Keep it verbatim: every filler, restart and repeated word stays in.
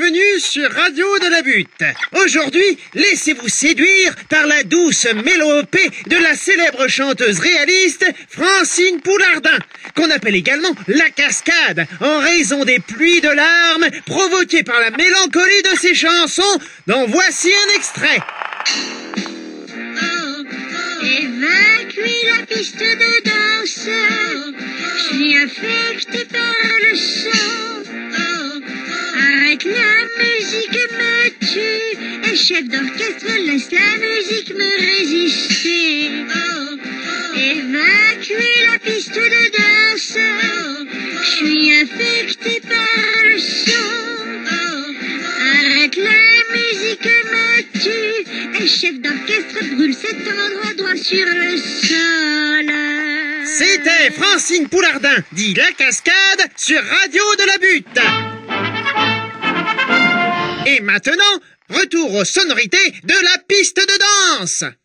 bienvenue sur Radio de la Butte. Aujourd'hui, laissez-vous séduire par la douce mélopée de la célèbre chanteuse réaliste Francine Poulardin, qu'on appelle également la cascade, en raison des pluies de larmes provoquées par la mélancolie de ses chansons, dont voici un extrait. Évacue la piste de danse, je suis affectée par le son. Arrête, la musique me tue, et chef d'orchestre, laisse la musique me résister. Évacue la piste de danse, je suis affectée par le son. Arrête, la musique me tue, et chef d'orchestre brûle cet endroit droit sur le sol. C'était Francine Poulardin, dit La Cascade, sur Radio de la Butte. Et maintenant, retour aux sonorités de la piste de danse.